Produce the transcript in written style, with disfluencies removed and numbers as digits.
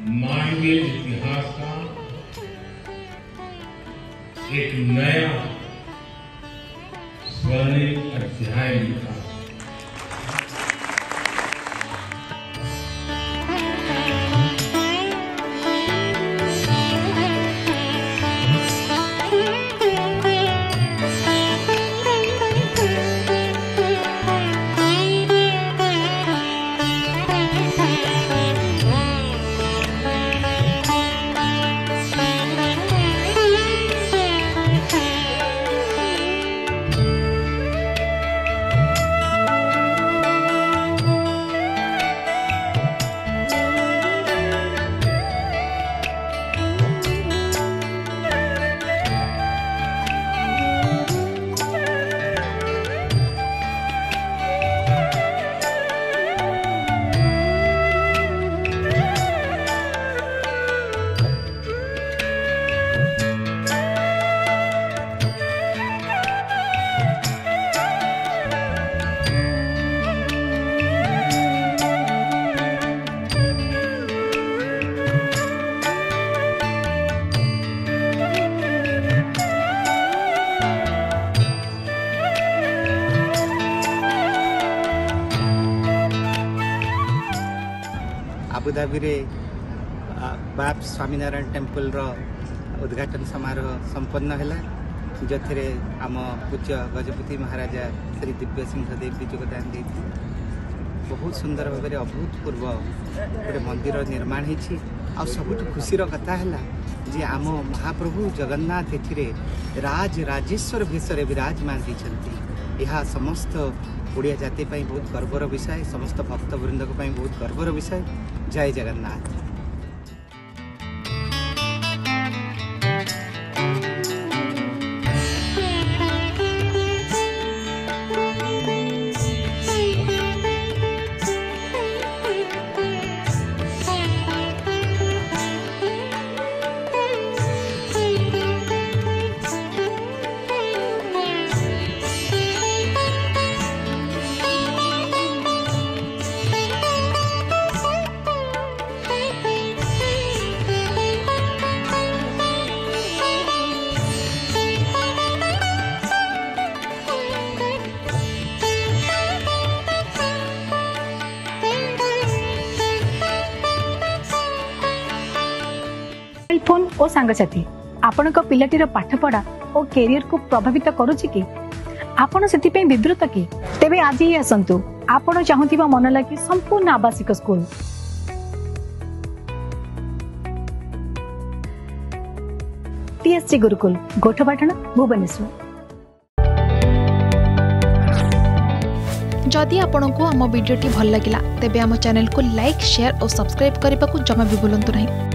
मानवीय इतिहास का एक नया स्वर्णिम अध्याय लिखा। आबुधाबी रे बाप स्वामीनारायण टेम्पल रो उद्घाटन समारोह संपन्न है जो आम पूज्य गजपति महाराजा श्री दिव्य सिंह देवी योगदान दे बहुत सुंदर भाव में अभूतपूर्व गोटे मंदिर निर्माण होती आ सबुठ खुशीर कथा है जे आम महाप्रभु जगन्नाथ एथिरे राज राजेश्वर भेषरे विराजमान होती। यह समस्त ओडिया जाति बहुत गर्वर विषय, समस्त भक्तवृंद बहुत गर्वर विषय। जय जगन्नाथ। फोन और सांगसाथी आपण पिलाटीर पाठपढ़ा और कैरियर को प्रभावित करुछि कि आपण सेति विवृत कि तेबे आज ही आसंतु आपण चाहुथिबा मन लागी संपूर्ण आवासिक स्कूल टीएससी गुरुकुल गोठपाटण भुवनेश्वर। जदि आपंक आम भिडी भल लगा तेब आम चैनल को लाइक शेयर और सब्सक्राइब करने को जमा भी भूलु नहीं।